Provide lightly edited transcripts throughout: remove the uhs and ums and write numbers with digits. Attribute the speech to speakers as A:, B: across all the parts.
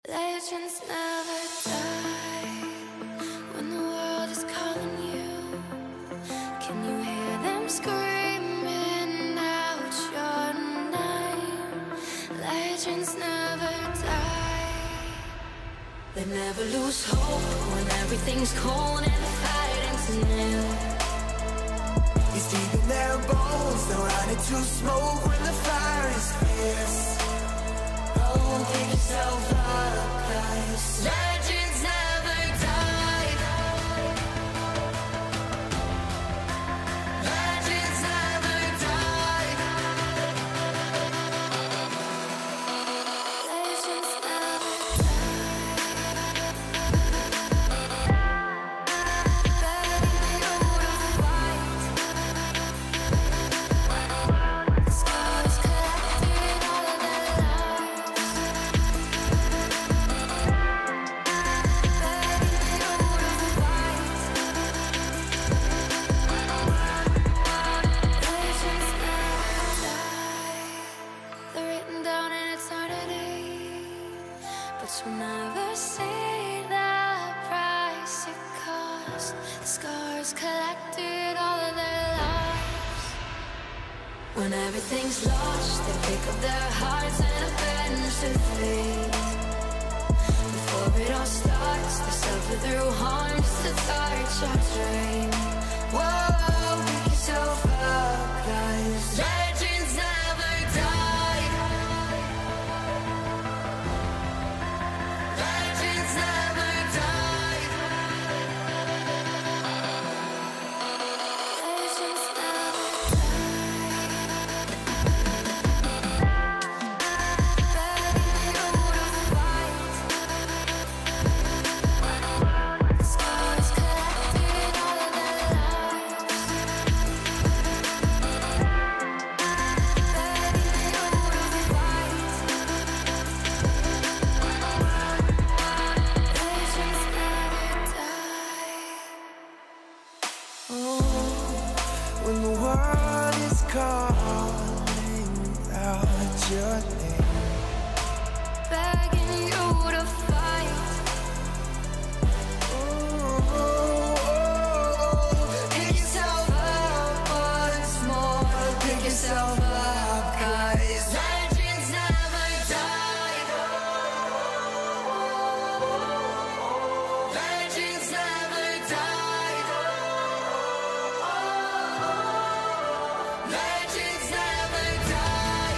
A: Legends never die when the world is calling you. Can you hear them screaming out your name? Legends never die. They never lose hope when everything's cold and the fighting's new.
B: It's deep in their bones, they'll run into smoke when the fire is fierce. Oh, pick yourself up, 'cause
A: Legends never die. Legends never die. Legends never you'll never see the price it cost. The scars collected all of their lives. When everything's lost, they pick up their hearts and avenge defeat. Before it all starts, they suffer through harm just to touch our dream. Whoa, pick yourself up, 'cause legends never die. Legends never die. Legends never begging you to fight. Scars collected all of their lives. Begging you to fight. Legends never die.
B: oh, when the world is calling out your name.
A: Begging you to fight. Pick yourself up once more. Pick yourself up, 'cause legends never die. Legends never die. Legends never die.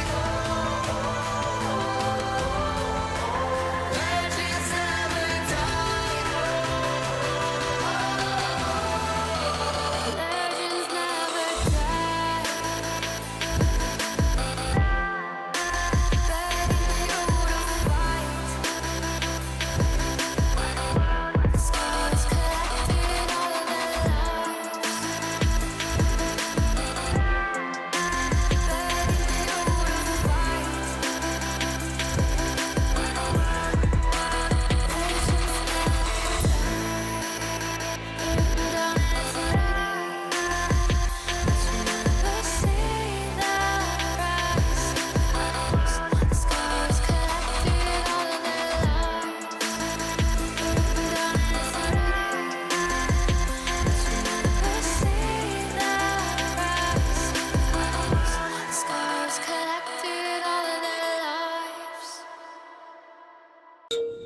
A: Legends never die. Legends never die. Begging you to fight. Scars collected all of their lives. Begging you to fight. Scars collected all of their lives.